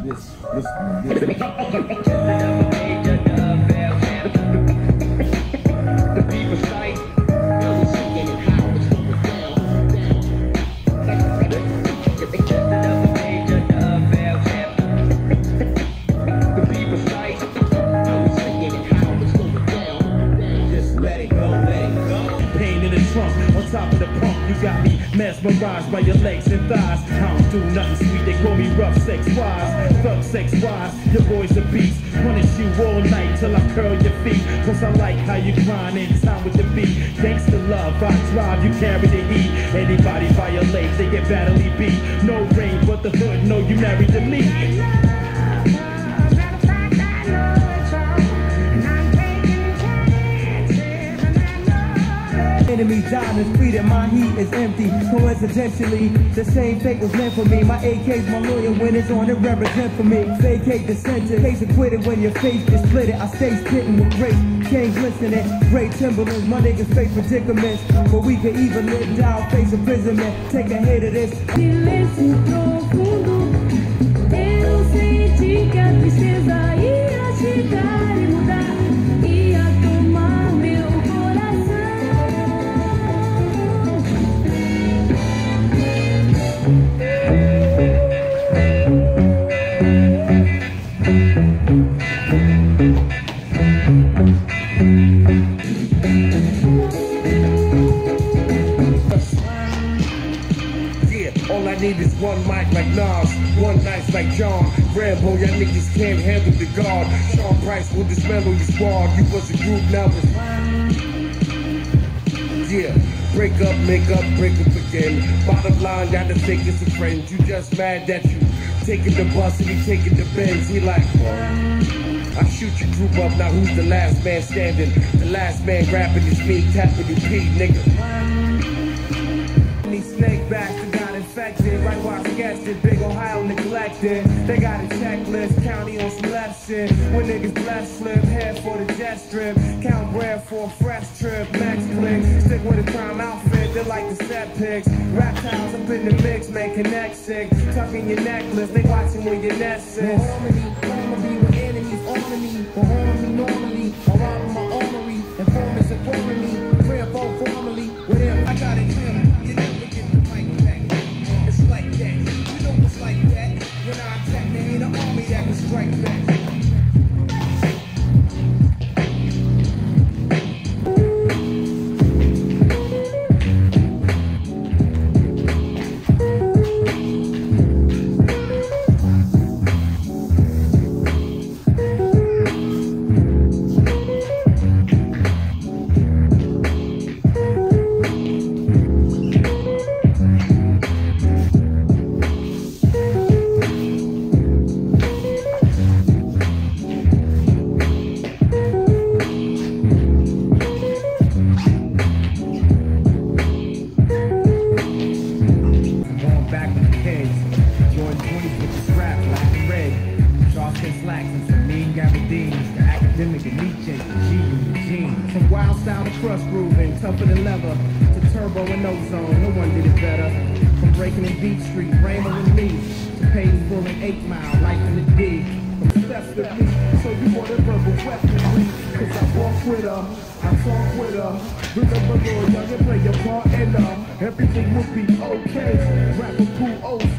Mesmerized by your legs and thighs. I don't do nothing sweet, they call me rough sex wise. Thug sex wise, your boy's a beast. Punish you all night till I curl your feet. Cause I like how you grind in time with the beat. Gangsta love, I drive, you carry the heat. Anybody violate, they get badly beat. No ring, but the hood know you married to me. Enemy diamonds free that my heat is empty. Coincidentally, the same fate was meant for me. My AK's my lawyer when it's on, it represent for me. Vacate the sentence, case acquitted when your face is split it. I stay spitting with grace, chains glistening. Great Timberlands, my niggas face predicaments. But we can even live down, face imprisonment. Take a hit of this. Silêncio profundo, eu senti que a tristeza ia chegar e mudar, ia tomar meu coração. All I need is one mic like Nas, one nice like John Rambo. Y'all niggas can't handle the guard. Sean Price will dismantle your squad. You was a group, now it's yeah. Break up, make up, break up again. Bottom line, gotta think it's a friend. You just mad that you taking the bus and he taking the Benz. He like, I shoot your group up, now who's the last man standing? The last man grabbing his meat, tapping your P, nigga. These snake backs that got infected, right while I sketched it, big Ohio neglected. They got a checklist, county on some left shit. When niggas blessed slip, head for the jet strip. Count bread for a fresh trip, max click. Stick with a crime outfit, they like the set pics. Reptiles up in the mix, make connect sick. Tuck in your necklace, they watching where your nest is. Harmony with enemies, on me, or harm me normally. Around my armory, informants informing me. Prayer for formally, with him, I got it him. When I attack, there ain't an army that can strike back. From wild style to crust grooving, tougher than leather, to turbo and ozone, no one did it better. From breaking in Beat Street, Raymond and me, to paying full in 8 Mile, life in the D. From steps with me, so you want a verbal weaponry, cause I walk with her, I talk with her. Remember, Lord, young and play your part, and everything will be okay. Rapper cool,